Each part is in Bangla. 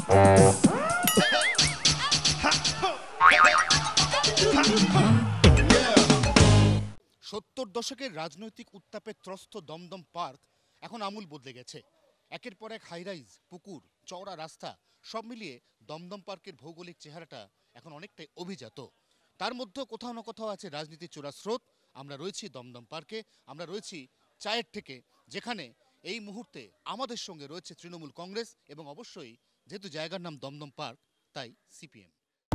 সত্তর দশকের রাজনৈতিক উত্তাপে ত্রস্ত দমদম পার্ক এখন আমূল বদলে গেছে। একের পর এক হাইরাইজ, পুকুর, চওড়া রাস্তা সব মিলিয়ে দমদম পার্কের ভৌগোলিক চেহারাটা এখন অনেকটাই অভিজাত। তার মধ্যে কোথাও না কোথাও আছে রাজনীতির চোরা স্রোত। আমরা রয়েছি দমদম পার্কে, আমরা রয়েছি চায়ের থেকে, যেখানে এই মুহূর্তে আমাদের সঙ্গে রয়েছে তৃণমূল কংগ্রেস এবং অবশ্যই যেহেতু জায়গার নাম দমদম পার্ক তাই সিপিএম।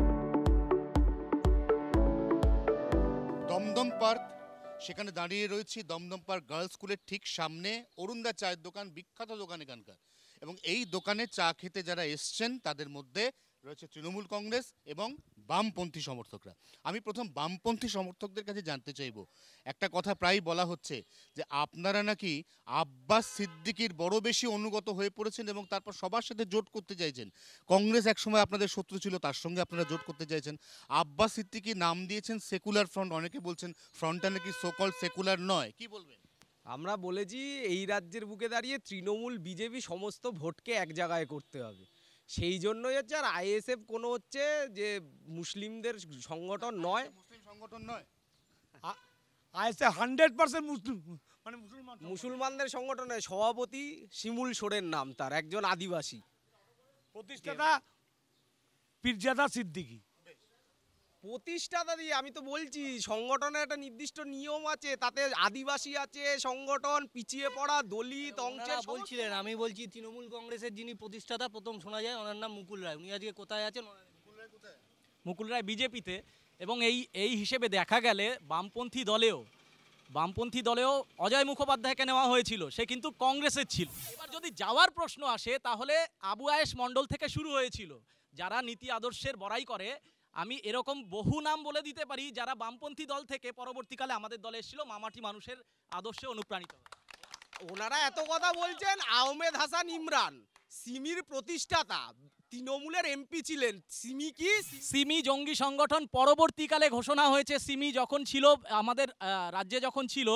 দমদম পার্ক, সেখানে দাঁড়িয়ে রয়েছি দমদম পার্ক গার্লস স্কুলের ঠিক সামনে অরুণদা চায়ের দোকান, বিখ্যাত দোকান এখানকার। এবং এই দোকানে চা খেতে যারা এসছেন তাদের মধ্যে রয়েছে তৃণমূল কংগ্রেস এবং বামপন্থী সমর্থকরা। আমি প্রথম বামপন্থী সমর্থকদের কাছে জানতে চাইব, একটা কথা প্রায় বলা হচ্ছে যে আপনারা নাকি আব্বাস সিদ্দিকীর বড় বেশি অনুগত হয়ে পড়েছেন এবং তারপর সবার সাথে জোট করতে চাইছেন। কংগ্রেস একসময় আপনাদের শত্রু ছিল, তার সঙ্গে আপনারা জোট করতে চাইছেন। আব্বাস সিদ্দিকী নাম দিয়েছেন সেকুলার ফ্রন্ট, অনেকে বলছেন ফ্রন্টটা নাকি সোকল সেকুলার নয়, কি বলবেন? আমরা বলেছি এই রাজ্যের বুকে দাঁড়িয়ে তৃণমূল বিজেপি সমস্ত ভোটকে এক জায়গায় করতে হবে, সেই জন্যই হচ্ছে। আর আইএসএফ কোনো হচ্ছে যে মুসলিমদের সংগঠন নয়, মুসলিম সংগঠন নয়, আইএসএফ 100% মুসলিম, মানে মুসলমানদের সংগঠনের সভাপতি শিমুল সোরেন নাম, তার একজন আদিবাসী প্রতিষ্ঠাতা পীরজাদা সিদ্দিকী। প্রতিষ্ঠাতা দিয়ে আমি তো বলছি সংগঠনের একটা নির্দিষ্ট নিয়ম আছে, তাতে আদিবাসী আছে, সংগঠন পিছিয়ে পড়া দলিত অংশের বলছিলেন। আমি বলছি তৃণমূল কংগ্রেসের যিনি প্রতিষ্ঠাতা প্রথম শোনা যায় ওনার নাম মুকুল রায়, উনি আজকে কোথায় আছেন? মুকুল রায় বিজেপিতে, এবং এই হিসেবে দেখা গেলে বামপন্থী দলেও অজয় মুখোপাধ্যায়কে নেওয়া হয়েছিল, সে কিন্তু কংগ্রেসের ছিল। এবার যদি যাওয়ার প্রশ্ন আসে তাহলে আবু আয়েশ মণ্ডল থেকে শুরু হয়েছিল, যারা নীতি আদর্শের বড়াই করে। আমি এরকম বহু নাম বলে দিতে পারি যারা বামপন্থী দল থেকে পরবর্তীকালে আমাদের দলে এসেছিল, মামাটি মানুষের আদর্শে অনুপ্রাণিত। ওনারা এত কথা বলছেন। আহমেদ হাসান ইমরান সিমির প্রতিষ্ঠাতা, তৃণমূলের এমপি ছিলেন। সিমি কি? সিমি জঙ্গি সংগঠন পরবর্তীকালে ঘোষণা হয়েছে। সিমি যখন ছিল আমাদের রাজ্যে, যখন ছিল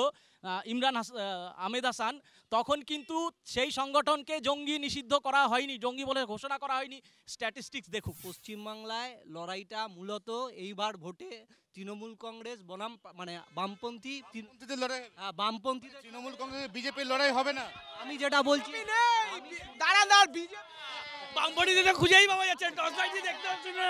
আহমেদ হাসান, তখন কিন্তু সেই সংগঠনকে জঙ্গি নিষিদ্ধ করা হয়নি, জঙ্গি বলে ঘোষণা করা হয়নি। স্ট্যাটিস্টিক্স দেখুক। পশ্চিমবাংলায় লড়াইটা মূলত এইবার ভোটে তৃণমূল কংগ্রেস বনাম মানে বামপন্থী বামপন্থী তৃণমূল কংগ্রেস বিজেপির লড়াই হবে না। আমি যেটা বলছি দাঁড়ান, বামপন্থীদের খুঁজেই পাওয়া যাচ্ছে, দেখতে পাচ্ছি না।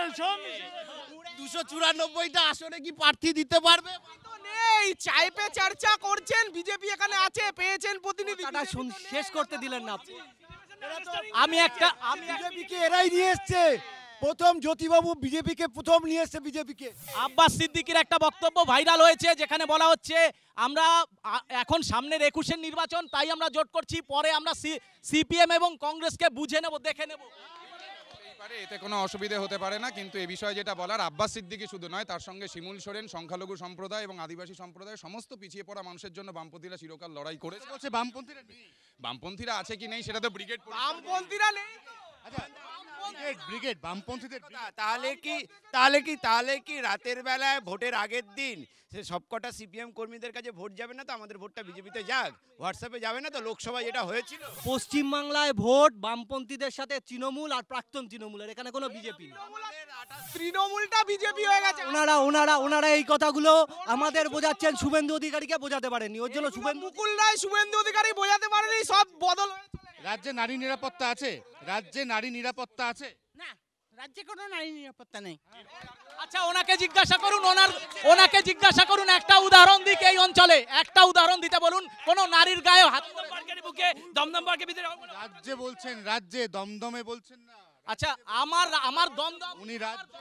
294টা আসনে কি প্রার্থী দিতে পারবে? নেই, চাই পে চর্চা করছেন। বিজেপি এখানে আছে, পেয়েছেন প্রতিনিধি। শেষ করতে দিলেন না। আমি বিজেপিকে এরাই নিয়ে এসছে প্রথম, জ্যোতিবাবু বিজেপিকে প্রথম নিয়ে এসছে। বিজেপিকে আব্বাস সিদ্দিকীর একটা বক্তব্য ভাইরাল হয়েছে, যেখানে বলা হচ্ছে আমরা এখন সামনের 21-এর নির্বাচন, তাই আমরা জোট করছি, পরে আমরা সিপিএম এবং কংগ্রেসকে বুঝে নেব, দেখে নেব। এতে কোনো অসুবিধা হতে পারে না, কিন্তু এই বিষয়ে যেটা বলার, আব্বাস সিদ্দিকী শুধু নয়, তার সঙ্গে শিমুল সোরেন, সংখ্যালঘু সম্প্রদায় এবং আদিবাসী সম্প্রদায় সমস্ত পিছিয়ে পড়া মানুষের জন্য বামপন্থীরা চিরকাল লড়াই করেছে। বামপন্থীরা আছে কি নেই সেটা তো ব্রিগেড, বামপন্থীরা নেই। ব্রিগেড বামপন্থীদের। তাহলে কি রাতের বেলায় ভোটের আগের দিন সে সবকটা সিপিএম কর্মীদের কাছে ভোট যাবে না? তো আমাদের ভোটটা বিজেপিতে যাক, হোয়াটসঅ্যাপে যাবে না তো? লোকসভায় যেটা হয়েছিল, পশ্চিমবাংলায় ভোট বামপন্থীদের সাথে তৃণমূল আর প্রাক্তন তৃণমূলের, এখানে কোনো বিজেপি নেই। তৃণমূলটা বিজেপি হয়ে গেছে। ওনারা এই কথাগুলো আমাদের বোঝাচ্ছেন, শুভেন্দু অধিকারীকে বোঝাতে পারেনি। ওর জন্য মুকুল রায় শুভেন্দু অধিকারী বোঝাতে পারেনি, সব বদল। রাজ্যে নারী নিরাপত্তা আছে? রাজ্যে নারী নিরাপত্তা আছে না, রাজ্যে কোনো নারী নিরাপত্তা নেই। আচ্ছা, ওনাকে জিজ্ঞাসা করুন একটা উদাহরণ দিক, এই অঞ্চলে একটা উদাহরণ দিতে বলুন, কোন নারীর গায়ে হাত। দমদম পার্কের ভিতরে রাজ্যে বলছেন, রাজ্যে দমদমে বলছেন না। আচ্ছা, আমার দমদম, উনি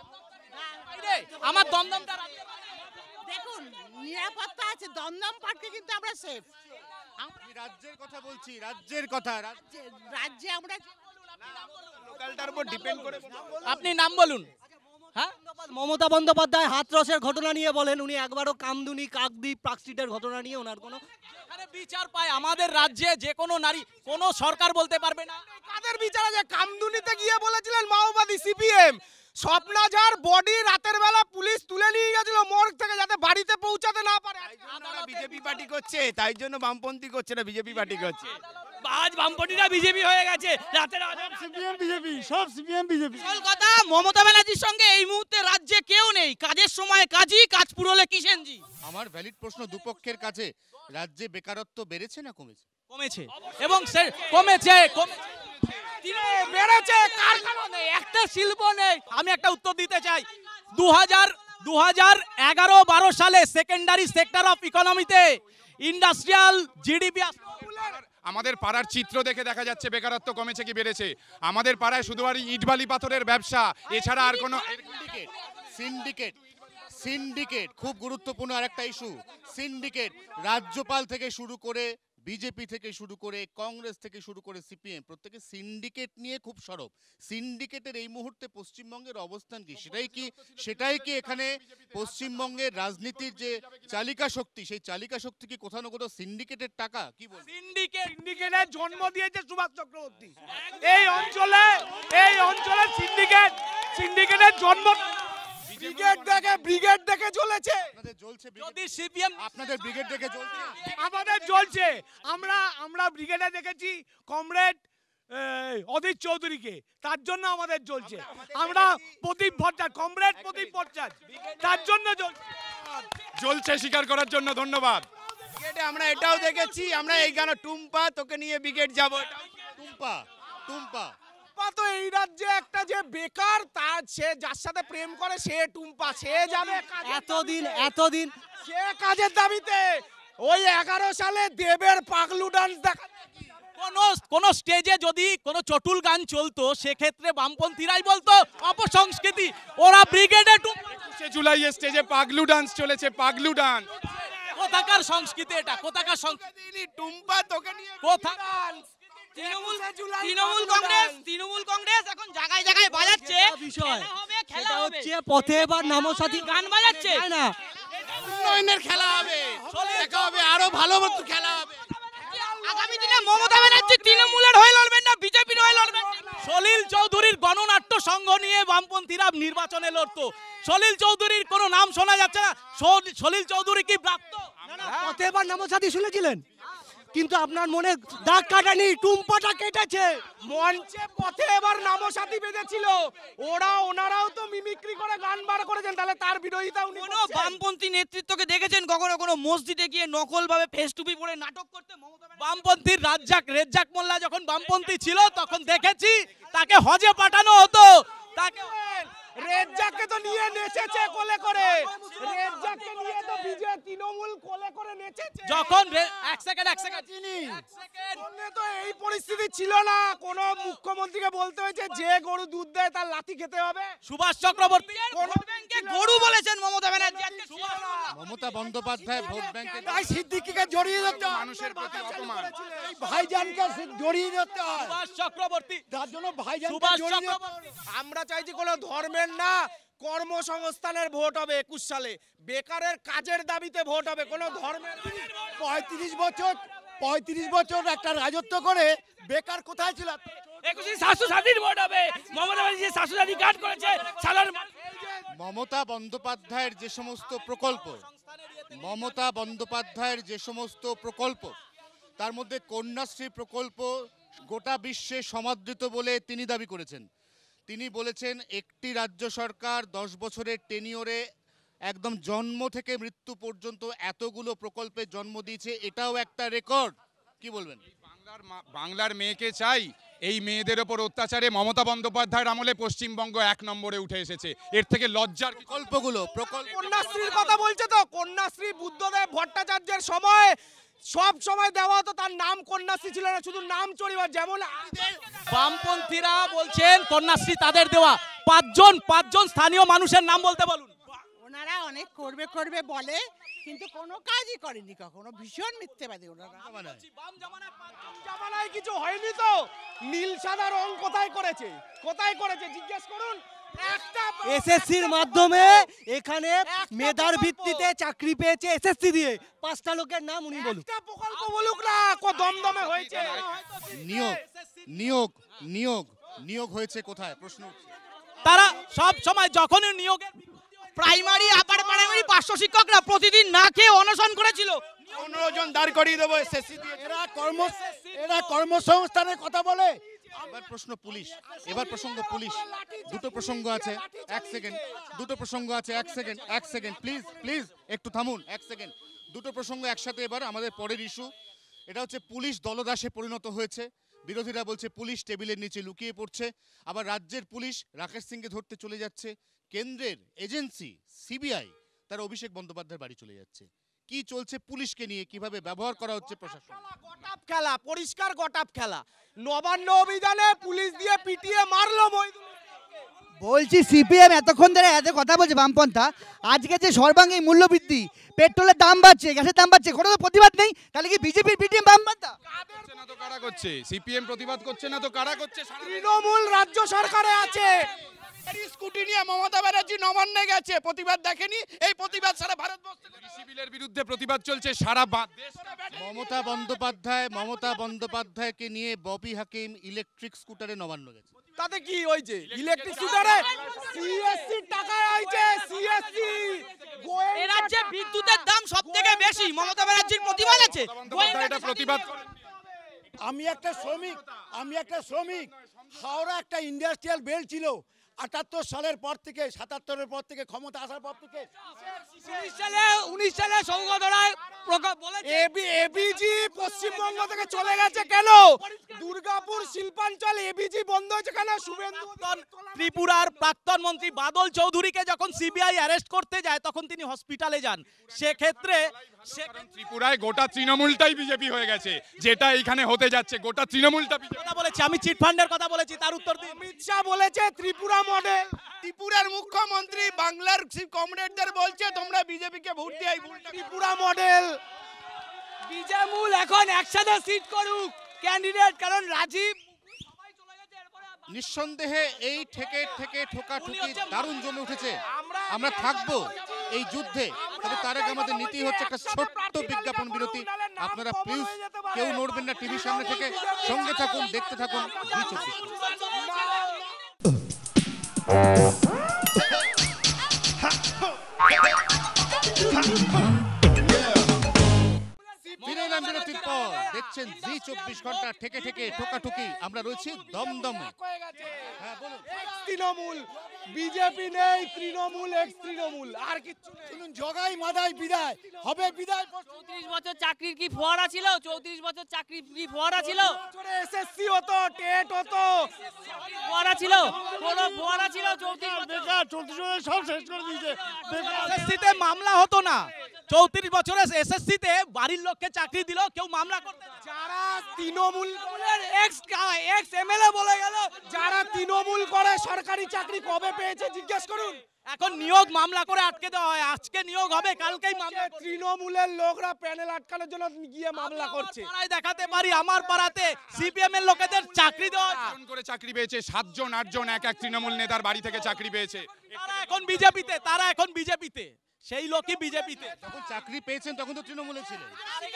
আমার দমদমটা দেখুন, নিরাপত্তা আছে দমদম পার্কে, কিন্তু আমরা সেফ। রাজ্যের কথা বলছি, রাজ্যের কথা। রাজ্যে আমরা লোকালটার উপর ডিপেন্ড করে। আপনি নাম বলুন। হ্যাঁ, মমতা বন্দ্যোপাধ্যায় হাতরসের ঘটনা নিয়ে বলেন, উনি একবারও কামদুনি কাকদ্বীপ পার্কস্ট্রিটের ঘটনা নিয়ে ওনার কোনো বিচার পায়। আমাদের রাজ্যে যে কোনো নারী, কোনো সরকার বলতে পারবে না কাদের বিচার আছে? কামদুনিতে গিয়ে বলেছিলেন মাওবাদী সিপিএম, স্বপ্নাঝার বডি রাতের বেলা পুলিশ তুলে নিয়ে গেছিল মর্গ থেকে, যাতে বাড়িতে পৌঁছাতে না পারে। বিজেপি পার্টি করছে, তাই জন্য বামপন্থী করছে না, বিজেপি পার্টি করছে। আজ বামপন্থীরা বিজেপি হয়ে গেছে, রাতের সিপিএম বিজেপি, সব সিপিএম বিজেপি। কলকাতা মমতা ব্যানার্জির সঙ্গে এই মুহূর্তে রাজ্যে কেউ নেই, কাজের সময় কাজী, কাজ পুরোলে কিষেনজি। আমার ভ্যালিড প্রশ্ন দুপক্ষের কাছে, রাজ্যে বেকারত্ব বেড়েছে না কমেছে? কমেছে, এবং কমেছে বেড়েছে, কারখানা নেই, একটা শিল্প নেই। আমি একটা উত্তর দিতে চাই। 2011-12 সালে সেকেন্ডারি সেক্টর অফ ইকোনমিতে ইন্ডাস্ট্রিয়াল জিডিপি আমাদের পাড়ার চিত্র দেখে দেখা যাচ্ছে বেকারত্ব কমেছে কি বেড়েছে। আমাদের পাড়ায় শুধু আর ইট বালি পাথরের ব্যবসা, এছাড়া আর কোনো সিন্ডিকেট সিন্ডিকেট খুব গুরুত্বপূর্ণ আরেকটা ইস্যু। সিন্ডিকেট, রাজ্যপাল থেকে শুরু করে বিজেপি থেকে শুরু করে কংগ্রেস থেকে শুরু করে সিপিএম, প্রত্যেকে সিন্ডিকেট নিয়ে খুব সরব। সিন্ডিকেটের এই মুহূর্তে পশ্চিমবঙ্গের অবস্থান কি, সেটাই কি এখানে পশ্চিমবঙ্গের রাজনীতির যে চালিকা শক্তি, সেই চালিকা শক্তি কি কোথাও না কোথাও সিন্ডিকেটের টাকা? কি বলবো? সিন্ডিকেটের জন্ম দিয়েছে সুভাষ চক্রবর্তী। এই অঞ্চলে সিন্ডিকেটের জন্ম। ব্রিগেড দেখে চলেছে। আপনাদের জ্বলছে, যদি সিপিএম আপনাদের ব্রিগেড দেখে জ্বলছে। আমাদের জ্বলছে। আমরা ব্রিগেডে দেখেছি কমরেড অধীর চৌধুরীকে, তার জন্য আমাদের জ্বলছে। আমরা প্রদীপ ভট্টাচার্য, কমরেড প্রদীপ ভট্টাচার্য, তার জন্য জ্বলছে স্বীকার করার জন্য ধন্যবাদ। আমরা এটাও দেখেছি, আমরা এই গান টুম্পা তোকে নিয়ে ব্রিগেড যাবো। টুম্পা টুম্পা তো এই রাজ্যে একটা যে বেকার, তার সে যার সাথে প্রেম করে সে টুম্পা, সে যাবে এতদিন সে কাজের দাবিতে। ওই 11 সালে দেবের পাগলু ডান্স দেখা, কোন স্টেজে যদি কোনো চটুল গান চলতো, সেক্ষেত্রে বামপন্থীরাই বলতো অপসংস্কৃতি। ওরা ব্রিগেডে 21 জুলাই স্টেজে পাগলু ডান্স চলেছে, পাগলু ডান্স। কোথাকার সংস্কৃতি এটা? কোথাকার সংস্কৃতি? টুম্পা তোকে নিয়ে কোথা? তৃণমূল কংগ্রেস এখন জায়গায় জায়গায় বাজাচ্ছে বিষয়, সেটা হচ্ছে পথে এবার নামসাথী গান বাজাচ্ছে না, উন্নয়নের খেলা হবে, দেখা হবে, আরো ভালো মতো খেলা হবে। আগামী দিনে মমতা ব্যানার্জি তৃণমূলের হয়ে লড়বেন না বিজেপির হয়ে লড়বেন? সলিল চৌধুরীর গণনাট্য সংঘ নিয়ে বামপন্থীরা নির্বাচনে লড়তো। সলিল চৌধুরীর কোনো নাম শোনা যাচ্ছে না। সলিল চৌধুরী কি প্রাপ্ত? পথে এবার নামসাথী শুনেছিলেন, কিন্তু আপনার মনে দাগ কাটানি, টুম্পাটা কেটেছে। মঞ্চে পথে এবার নামসাথী বেঁধেছিল, ওনারাও তো মিমিক্রি করে গান বার করেছেন, তাহলে তার বিরোধিতা উনি কোনো বামপন্থী নেতৃত্বকে দেখেছেন কখনো কোনো মসজিদে গিয়ে নকল ভাবে ফেস টুপি পরে নাটক করতে? বামপন্থীর রেজ্জাক মোল্লা যখন বামপন্থী ছিল তখন দেখেছি তাকে হজে পাঠানো হতো। তাকে রেজ্জাককে তো নিয়ে নেচেছে কোলে করে, রেজ্জাককে নিয়ে তো তৃণমূল কোলে করে নেচেছে। যখন এক সেকেন্ড তো এই পরিস্থিতি ছিল না, কোন মুখ্যমন্ত্রীকে বলতে হয়েছে যে গরু দুধ দেয় তার লাথি খেতে হবে। সুভাষ চক্রবর্তী গরু বলেছেন মমতা ব্যানার্জি। মমতা বন্দ্যোপাধ্যায় ভোট ব্যাংকে তাই সিদ্দিকীকে জড়িয়ে ধরতে হয়, মানুষের প্রতি অপমান। এই ভাইজানকে জড়িয়ে ধরতে হয়, সুভাষ চক্রবর্তী তার জন্য ভাইজানকে সুভাষ জড়িয়ে ধরতে চক্রবর্তী আমরা চাইছি কোনো ধর্মের না, কর্মসংস্থানের ভোট হবে 21 সালে, বেকারের কাজের দাবিতে ভোট হবে, কোনো ধর্মের। 35 বছর একটা রাজত্ব করে বেকার কোথায় ছিল? 21 স্বাস্থ্যসাথীর ভোট হবে। মমতা ব্যানার্জি স্বাস্থ্যসাথী কার্ড করেছে, মমতা বন্দ্যোপাধ্যায়ের যে সমস্ত প্রকল্প, তার মধ্যে কন্যাশ্রী প্রকল্প গোটা বিশ্বে সমাদৃত বলে তিনি দাবি করেছেন। তিনি বলেছেন একটি রাজ্য সরকার 10 বছরের টেনিওরে একদম জন্ম থেকে মৃত্যু পর্যন্ত এতগুলো প্রকল্পের জন্ম দিয়েছে, এটাও একটা রেকর্ড। কি বলবেন? বাংলার মেয়েকে চাই, এই মেয়েদের ওপর অত্যাচারে মমতা বন্দ্যোপাধ্যায়ের আমলে পশ্চিমবঙ্গ 1 নম্বরে উঠে এসেছে। এর থেকে লজ্জার কন্যাশ্রীর কথা বলছে তো, কন্যাশ্রী বুদ্ধদেব ভট্টাচার্যের সময় সব সময় দেওয়া হতো, তার নাম কন্যাশ্রী ছিল না, শুধু নাম চড়িবার। যেমন বামপন্থীরা বলছেন কন্যাশ্রী তাদের দেওয়া। পাঁচজন স্থানীয় মানুষের নাম বলতে বলুন। ওনারা অনেক করবে বলে, কিন্তু কোনো কাজই করেনি কখনো, ভীষণ মিথ্যেবাদী ওনারা। জামানায় কিছু হয়নি তো, নীল সাদা রং কোথায় করেছে জিজ্ঞেস করুন। এসএসসির মাধ্যমে এখানে মেধার ভিত্তিতে চাকরি পেয়েছে, এসএসসি দিয়ে 5টা লোকের নাম উনি বলুন। একটা প্রকল্প বলুক না, দমদমে হয়েছে। নিয়োগ হয়েছে কোথায়? প্রশ্ন উঠছে। তারা সব সময় যখনই নিয়োগের প্রাইমারি আপার প্রাইমারি 500 শিক্ষকরা প্রতিদিন না খেয়ে অনশন করেছিল। 15 জন দাঁড় করিয়ে দেবো এসএসসি দিয়ে। এরা কর্মসংস্থানের কথা বলে। এবার প্রশ্ন পুলিশ, এবার প্রসঙ্গ পুলিশ। দুটো প্রসঙ্গ আছে, 1 সেকেন্ড। দুটো প্রসঙ্গ আছে, 1 সেকেন্ড, 1 সেকেন্ড, প্লিজ প্লিজ একটু থামুন, 1 সেকেন্ড। দুটো প্রসঙ্গ একসাথে এবার আমাদের পরের ইস্যু। এটা হচ্ছে পুলিশ দলদাসে পরিণত হয়েছে। বিরোধীরা বলছে পুলিশ টেবিলের নিচে লুকিয়ে পড়ছে। আবার রাজ্যের পুলিশ রাকেশ সিংকে ধরতে চলে যাচ্ছে। কেন্দ্রের এজেন্সি সিবিআই তার অভিষেক বন্দ্যোপাধ্যায়ের বাড়ি চলে যাচ্ছে। কি চলছে পুলিশকে নিয়ে, কিভাবে ব্যবহার করা হচ্ছে প্রশাসন? গটাপ খেলা, পরিষ্কার গটাপ খেলা। নবান্ন অভিযানে পুলিশ দিয়ে পিটিয়ে মারলো মহিদুল। বলছি সিপিএম এতক্ষণ ধরে এত কথা বলছে বামপন্থা, আজকে যে সর্বাঙ্গীন মূল্যবৃদ্ধি, পেট্রোলের দাম বাড়ছে, গ্যাসের দাম বাড়ছে, কোনো তো প্রতিবাদ নেই। তাহলে কি বিজেপির পিটিএম বামপন্থা? করছে না তো কারা করছে? সিপিএম প্রতিবাদ করছে না তো কারা করছে? তৃণমূল রাজ্য সরকারে আছে। স্কুটি নিয়ে মমতা ব্যানার্জি নবান্নে গেছে, প্রতিবাদ দেখেনি? এই প্রতিবাদ সারা ভারতবর্ষে কৃষি বিলের বিরুদ্ধে প্রতিবাদ চলছে সারা দেশ। মমতা বন্দ্যোপাধ্যায়কে নিয়ে ববি হাকিম ইলেকট্রিক স্কুটারে নবান্ন গেছে। তাতে কি হয়েছে? ইলেকট্রিক স্কুটারে সিএসসি টাকা হয়েছে, সিএসসি। এ রাজ্যে বিদ্যুতের দাম সবথেকে বেশি, মমতা ব্যানার্জির প্রতিবাদ আছে। এটা প্রতিবাদ। আমি একটা শ্রমিক, হাওড়া একটা ইন্ডাস্ট্রিয়াল বেল্ট ছিল 78 সালের পর থেকে, 77-এর পর থেকে, ক্ষমতা আসার পর থেকে। 19 সালে সৌগত রায় বলেছে এবিজি পশ্চিমবঙ্গ থেকে চলে গেছে কেন? দুর্গাপুর শিল্পাঞ্চল এবিজি বন্ধ হয়েছে কেন? শুভেন্দু ত্রিপুরার প্রাক্তন মন্ত্রী বাদল চৌধুরীকে যখন সিবিআই অ্যারেস্ট করতে যায় তখন তিনি হসপিটালে যান। সেক্ষেত্রে ত্রিপুরায় গোটা তৃণমূলটাই বিজেপি হয়ে গেছে, যেটা এখানে হতে যাচ্ছে গোটা তৃণমূলটা কথা বলেছি, আমি চিটফান্ডের কথা বলেছি, তার উত্তর দিন। অমিত শাহ বলেছে ত্রিপুরা মডেল। ত্রিপুরার মুখ্যমন্ত্রী বাংলার কমরেডদের বলছে তোমরা বিজেপিকে ভোট দিয়ে ত্রিপুরা মডেল। বিজেমূল এখন একসাথে সিট করুক ক্যান্ডিডেট, কারণ রাজীব নিঃসন্দেহে এই থেকে ঠোকাঠুকি দারুণ জমে উঠেছে। আমরা থাকবো এই যুদ্ধে, তবে তার আগে আমাদের নীতি হচ্ছে একটা ছোট্ট বিজ্ঞাপন বিরতি। আপনারা প্লিজ কেউ নড়বেন না, টিভির সামনে থেকে সঙ্গে থাকুন, দেখতে থাকুন জি24। ফিরে এলাম বিরতির পর, দেখছেন জি24 ঘন্টা ঠেকে ঠোকাঠুকি। আমরা রয়েছি দমদমে। হ্যাঁ বলুন। তৃণমূল বিজেপি নেই, তৃণমূল এক্স তৃণমূল, আর কিছু শুনুন, জগাই মাদাই বিদায় হবে, বিদায়। 34 বছর চাকরির কি ফোয়ারা ছিল? 34 বছর চাকরির কি ফোয়ারা ছিল? এসএসসি হতো, টেট হতো, ফোয়ারা ছিল, কোনো ফোয়ারা ছিল? 34 বছর সব শেষ করে দিয়েছে। এসএসসিতে মামলা হতো না। 34 বছরের এসএসসিতে বাড়ির লোককে চাকরি দিল, কেউ মামলা করতে। যারা তৃণমূল এক্স এমএলএ বলে গেল, যারা তৃণমূল করে সরকারি চাকরি কবে পেয়েছে জিজ্ঞেস করুন। এখন নিয়োগ মামলা করে আটকে দেওয়া হয়, আজকে নিয়োগ হবে, কালকেই মামলা। তৃণমূলের লোকরা প্যানেল আটকানোর জন্য গিয়ে মামলা করছে। পাড়ায় দেখাতে পারি, আমার পাড়াতে সিপিএম এর লোকেদের চাকরি দেওয়া হয়। করে চাকরি পেয়েছে 7 জন 8 জন এক তৃণমূল নেতার বাড়ি থেকে চাকরি পেয়েছে। তারা এখন বিজেপিতে, সেই লোকই বিজেপিতে। যখন চাকরি পেয়েছেন তখন তো তৃণমূলে ছিলেন।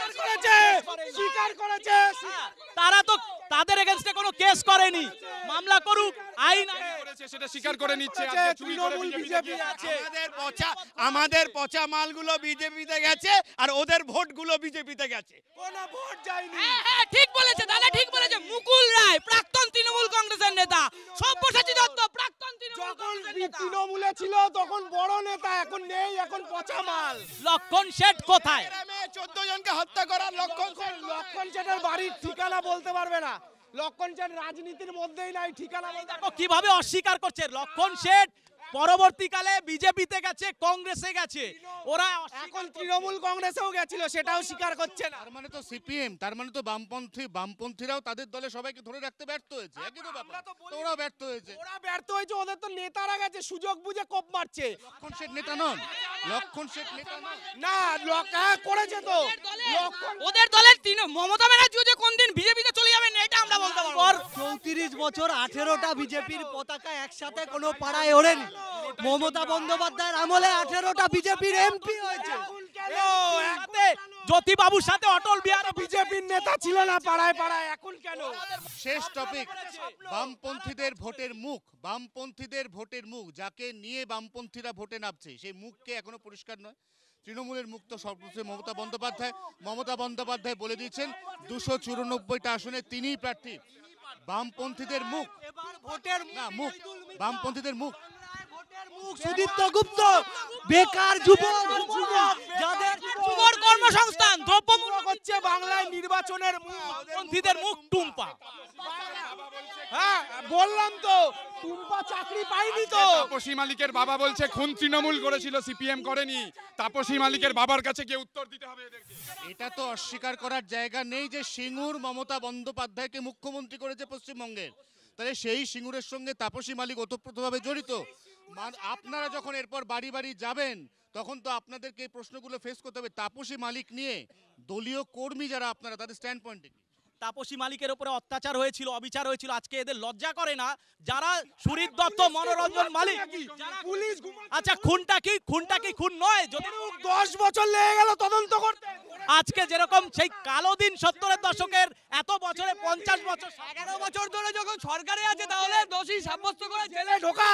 স্বীকার করেছে। তারা তো তাদের এগেইনস্টে কোনো কেস করেনি, মামলা করুক, আইন করেছে সেটা স্বীকার করে নিচ্ছে। তৃণমূল বিজেপি আছে। আমাদের পচা মালগুলো বিজেপিতে গেছে আর ওদের ভোটগুলো বিজেপিতে গেছে। কোনো ভোট যায়নি। হ্যাঁ ঠিক বলেছে দাদা, ঠিক বলেছে। মুকুল রায় প্রাক্তন তৃণমূল কংগ্রেসের নেতা, সব্যসাচী দত্ত প্রাক্তন তৃণমূলে ছিল তখন বড় নেতা, এখন নেই, এখন পচা মাল। লক্ষণ শেঠ কোথায়? 14 জনকে হত্যা করার লক্ষণ শেঠের বাড়ির ঠিকানা বলতে পারবে না। লক্ষণ শেঠ রাজনীতির মধ্যেই নাই, ঠিকানা বলতে। কিভাবে অস্বীকার করছে? লক্ষণ শেঠ পরবর্তীকালে বিজেপিতে গেছে, কংগ্রেসে গেছে, ওরা এখন তৃণমূল কংগ্রেসেও গেছিল, সেটাও স্বীকার করছে না। তার মানে তো সিপিএম, তার মানে তো বামপন্থীরাও তাদের দলে সবাইকে ধরে রাখতে ব্যর্থ হয়েছে। একই তো ব্যাপার, ওরাও ব্যর্থ হয়েছে। ওদের তো নেতারা গেছে, সুযোগ বুঝে কোপ মারছে। লক্ষণ শেঠ নেতা নন, লক্ষণ শেঠ নেতা নন। না, করেছে তো। ওদের দলের মমতা ব্যানার্জি যে কোন দিন বিজেপিতে চলে যাবেন এটা আমরা বলতে পারবো। 34 বছর 18টা বিজেপির পতাকা একসাথে কোনো পাড়ায় ওড়েনি। মমতা বন্দ্যোপাধ্যায়ের আমলে 18টা বিজেপির এমপি হয়েছে। জ্যোতিবাবুর সাথে অটল বিহারী বিজেপির নেতা ছিল না পাড়ায় পাড়ায়, এখন কেন? শেষ টপিক, বামপন্থীদের ভোটের মুখ। বামপন্থীদের ভোটের মুখ, যাকে নিয়ে বামপন্থীরা ভোটে নামছে, সেই মুখকে এখনো পরিষ্কার নয়। তৃণমূলের মুখ তো সর্বশেষ মমতা বন্দ্যোপাধ্যায়। মমতা বন্দ্যোপাধ্যায় বলে দিয়েছেন 294টা আসনে তিনিই প্রার্থী। বামপন্থীদের মুখ, ভোটের না মুখ, বামপন্থীদের মুখ। সুদীপ্ত গুপ্ত, বেকার যুবক যাদের যুবর কর্মসংস্থান, দ্রব্যমূল্য হচ্ছে বাংলায় নির্বাচনের বামপন্থীদের মুখ টুম্পা। হ্যাঁ বললাম তো, টুম্পা চাকরি পাইনি তো। তাপসী মালিকের বাবা বলছে খুন তৃণমূল করেছিল, সিপিএম করেনি। তাপসী মালিকের বাবার কাছে গিয়ে উত্তর দিতে হবে এদেরকে। এটা তো অস্বীকার করার জায়গা নেই যে সিঙ্গুর মমতা বন্দ্যোপাধ্যায়কে মুখ্যমন্ত্রী করেছে পশ্চিমবঙ্গের। তাহলে সেই সিঙ্গুরের সঙ্গে তাপসী মালিক ওতপ্রোতভাবে জড়িত। আপনারা যখন এরপর বাড়ি বাড়ি যাবেন, তখন তো আপনাদেরকে এই প্রশ্নগুলো ফেস করতে হবে। তাপসী মালিক নিয়ে দলীয় কর্মী যারা আপনারা, তাদের স্ট্যান্ড পয়েন্ট কি? তাপসী মালিকের উপরে অত্যাচার হয়েছিল, অবিচার হয়েছিল, আজকে এদের লজ্জা করে না? যারা সুরিত দত্ত, মনোরঞ্জন মালিক, পুলিশ আচ্ছা খুনটা কি খুন নয়? যদি 10 বছর লেগে গেল তদন্ত করতে। আজকে যেরকম সেই কালো দিন 70-এর দশকের, এত বছরে 50 বছর, 11 বছর ধরে যখন সরকারে আছে তাহলে দোষী সাব্যস্ত করে জেলে ঢোকা।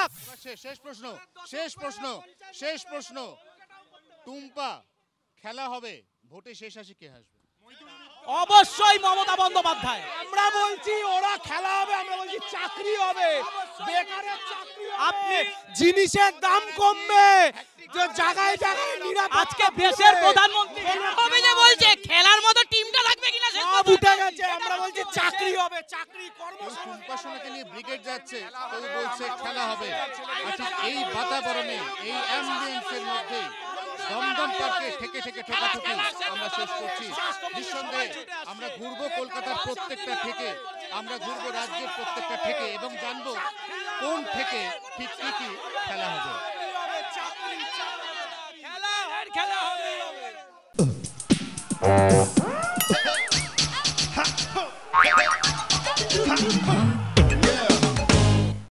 শেষ প্রশ্ন, টুম্পা খেলা হবে, ভোটে শেষ আসে কে আসবে? অবশ্যই মমতা বন্দ্যোপাধ্যায়। আমরা বলছি ওরা খেলা হবে, আমরা বলছি চাকরি হবে, বেকারের চাকরি হবে। আপনি জিনিসের দাম কমবে, যে জায়গায় জায়গায় নিরাপত্তা। আজকে দেশের প্রধানমন্ত্রী কবে যে বলছে খেলার মতো টিমটা থাকবে কিনা সে সব উঠে গেছে। আমরা বলছি চাকরি হবে, চাকরি কর্মসংস্থান। টুম্পা সোনাকে নিয়ে ব্রিগেড যাচ্ছে, কেউ বলছে খেলা হবে। আচ্ছা, এই বাতাবরণে, এই অ্যাম্বিয়েন্সের মধ্যে দমদম পার্কে থেকে থেকে ঠোকাঠুকি আমরা শেষ করছি। নিঃসন্দেহে আমরা ঘুরবো কলকাতার প্রত্যেকটা থেকে, আমরা ঘুরবো রাজ্যের প্রত্যেকটা থেকে, এবং জানবো কোন থেকে ঠিক কি কি খেলা হবে। খেলা হবে।